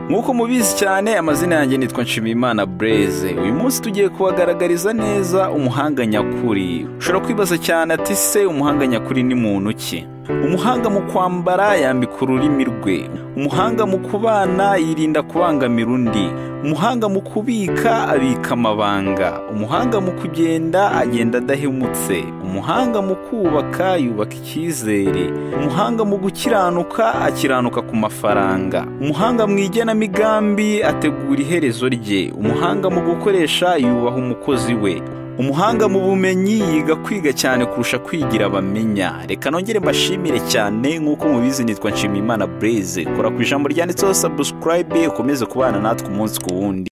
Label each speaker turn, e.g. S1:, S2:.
S1: Nk'uko mubizi cyane amazina yanjye nitwa Nshimiyimana Blaise. Uyu munsi tugiye kubagaragariza neza umuhanga nyakuri. Ushobora kwibaza cyane ati se umuhanga nyakuri ni muntu ki? Umuhanga mu kwambara yambika ururimi rwe. Umuhanga mu kubana yirinda kubangamira undi. Umuhanga mu kubika abika amabanga. Umuhanga mu kugenda agenda adahemutse. Umuhanga mu kubaka yubaka icyizere. Umuhanga mu gukiranuka akiranuka ku mafaranga. Umuhanga mu igenamigambi ategura iherezo rye. Umuhanga mu gukoresha yubaha umukozi we. Umuhanga mu bumenyi yiga kwiga cyane kurusha kwigira bamenya. Reka nongere mbashimire cyane nk'uko mubizi nitwa Nshimiyimana Blaise. Kora ku ijambo ryanditseho subscribe ukomeze kubana natwe umunsi ku wundi.